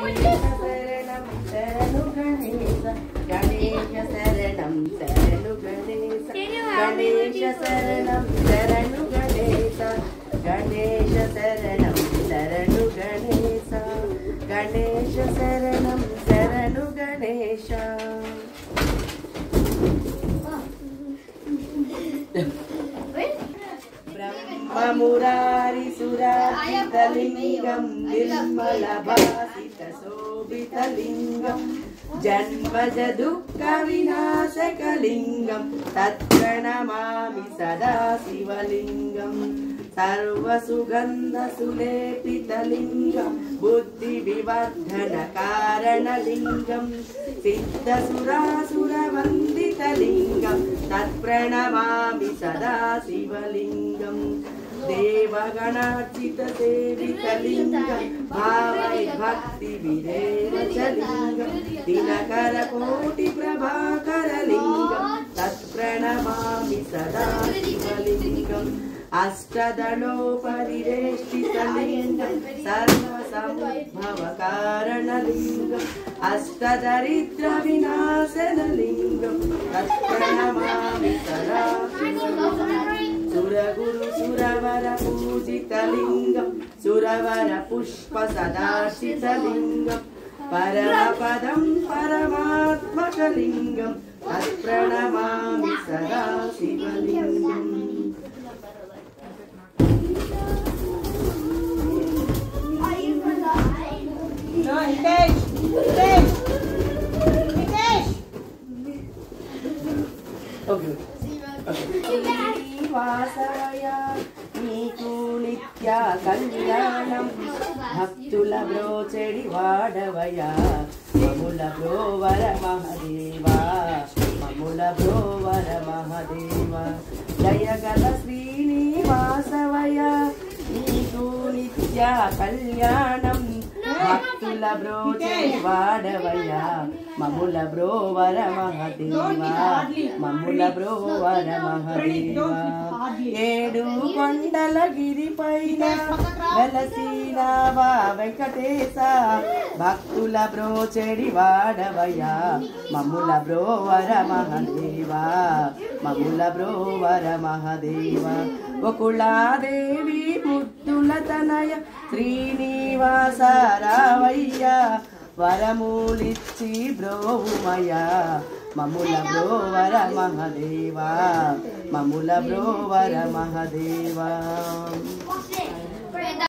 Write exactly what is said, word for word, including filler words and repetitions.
శరణం శరణు గణేశ గణేశ శరణం శరణు గణేశ గణేశ శరణం శరణు గణేశ గణేశ శరణం శరణు గణేశ గణేశ శరణం శరణు గణేశ. బ్రహ్మమురారి సురాజితలింగం నిర్మల భాసిత శోభితలింగం జన్మజ దుఃఖ వినాశకలింగం తత్ప్రణమామి సదా శివలింగం. సర్వసుగంధ సులేపితలింగం బుద్ధి వివర్ధన కారణలింగం సిద్ధసురాసుర వందితలింగం తత్ప్రణమామి సదా శివలింగం. దేవగణార్చిత సేవితలింగం భావై భక్తి విరేచలింగం దినకర కోటి ప్రభాకరలింగం తత్ప్రణమామి సదా శివలింగం. అష్టదళోపరివేష్టితలింగం సర్వసముద్భవ కారణలింగం అష్టదరిద్ర వినాశనలింగం తత్ప్రణమామి సదా శివలింగం. సురగురు సురవర పూజితలింగం సురవర పుష్ప సదాశితలింగం పరమపదం పరమాత్మకలింగం తత్ప్రణమామి సదా శివలింగం. వాసవయ నీకు నిత్య కళ్యాణం భక్తుల బ్రోచెడి వాడవయ మముల బ్రోవర మహదేవా మముల బ్రోవర మహదేవా. జయగల శ్రీనివాసవయ నీకు నిత్య కళ్యాణం భక్తుల బ్రోచెడి వాడవయ మముల బ్రోవర మహదేవా మముల బ్రోవర మహదేవా. ఏడు కొండల గిరిపైన వెలసినావా వెంకటేశ భక్తుల బ్రోచెడి వాడవయ మముల బ్రోవర మహదేవా మముల బ్రోవర మహదేవా. గోకులాదేవి ముద్దుల తనయ శ్రీనివాస రావయ్య వరమూలిచ్చి బ్రోవుమయ మముల బ్రోవర మహదేవా మముల బ్రోవర మహదేవా.